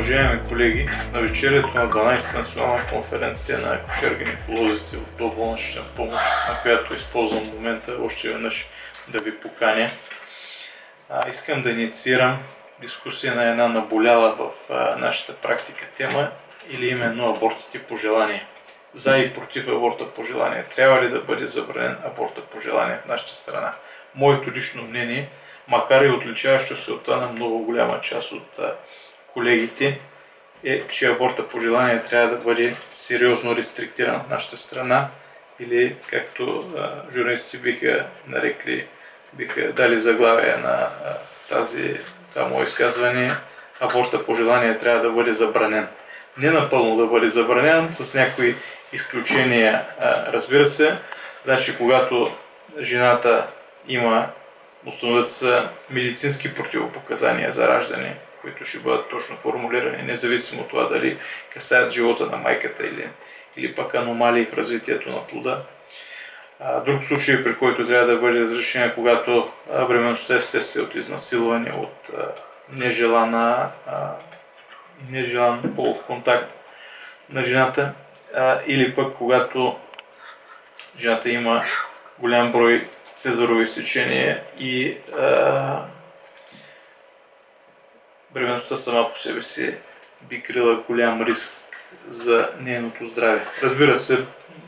Уважаеми колеги, на вечерието на 12-та национална конференция на акушер-гинеколозите от доболнична помощ, на която използвам момента още веднъж да ви поканя, искам да инициирам дискусия на една наболяла в нашата практика тема, или именно абортите по желание. За и против аборта по желание. Трябва ли да бъде забранен аборта по желание в нашата страна? Моето лично мнение, макар и отличаващо се от това на много голяма част от колегите, е, че аборта по желание трябва да бъде сериозно рестриктиран в нашата страна, или както журналисти биха нарекли, биха дали заглавие на това мое изказване: аборта по желание трябва да бъде забранен. Не напълно да бъде забранен, с някои изключения, разбира се. Значи, когато жената установят се медицински противопоказания за раждане, които ще бъдат точно формулирани, независимо от това дали касаят живота на майката или пък аномалии в развитието на плода. Друг случай, при който трябва да бъде разрешена, когато бременността е вследствие от изнасилване, от нежелан полов контакт на жената, или пък когато жената има голям брой цезарови сечения и бременността сама по себе си би крила голям риск за нейното здраве. Разбира се,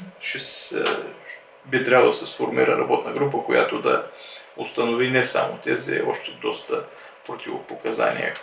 би трябвало да се сформира работна група, която да установи не само тези, още доста противопоказания,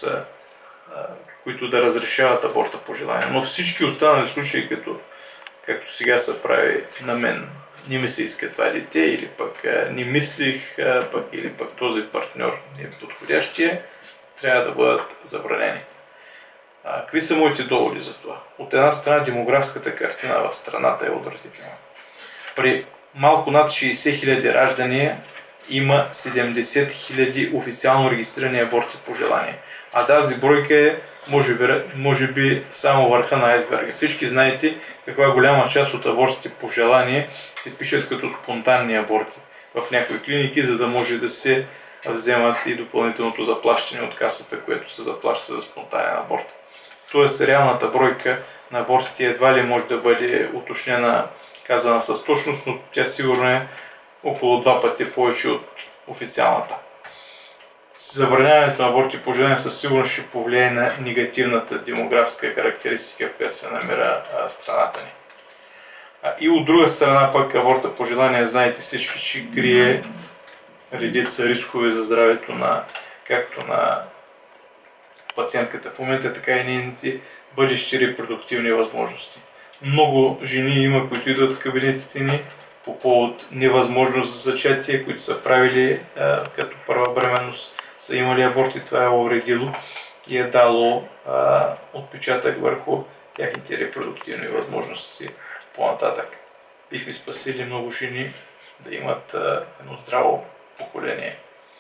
които да разрешават аборта по желание. Но всички останали случаи, както сега се прави на мен, не ми се иска това дете, или пък не мислих, или пък този партньор не е подходящия, трябва да бъдат забранени. Какви са моите доводи за това? От една страна, демографската картина в страната е отвратителна. При малко над 60 000 раждания има 70 000 официално регистрирани аборти по желание. А тази бройка е, може би, само върха на айсберга. Всички знаете каква голяма част от абортите по желание се пишат като спонтанни аборти в някои клиники, за да може да се вземат и допълнителното заплащане от касата, което се заплаща за спонтанен аборт. Тоест, реалната бройка на абортите едва ли може да бъде уточнена, казана с точност, но тя сигурно е около 2 пъти повече от официалната. Забраняването на аборти по желание със сигурност ще повлияе на негативната демографска характеристика, в която се намира страната ни. И от друга страна пък аборта по желание, знаете всички, че крие редица рискове за здравето както на пациентката в момента, така и нейните бъдещи репродуктивни възможности. Много жени има, които идват в кабинетите ни по повод невъзможност за зачатие, които са правили като първа бременност, са имали аборти, това е увредило и е дало отпечатък върху тяхните репродуктивни възможности по-нататък. Бихме спасили много жени да имат едно здраво поколение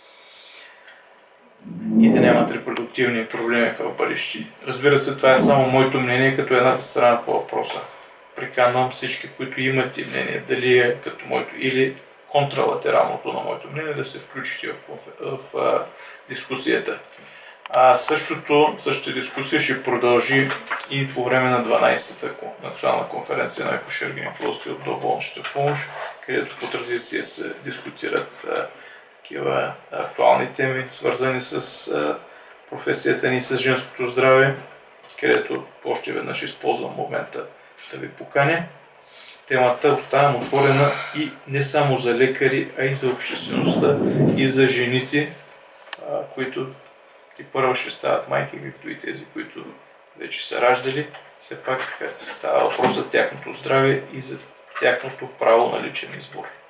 и да нямат репродуктивни проблеми в бъдеще. Разбира се, това е само моето мнение като едната страна по въпроса. Приканвам всички, които имате мнение, дали е като моето или контралатералното на моето мнение, да се включите в дискусията. Същата дискусия ще продължи и по време на 12-та национална конференция на акушер-гинеколозите от доболнична помощ, където по традиция се дискутират такива актуални теми, свързани с професията ни, с женското здраве, където още веднъж използвам момента да ви поканя. Темата оставям отворена и не само за лекари, а и за обществеността и за жените, които първо ще стават майки, както и тези, които вече са раждали. Все пак става въпрос за тяхното здраве и за тяхното право на личен избор.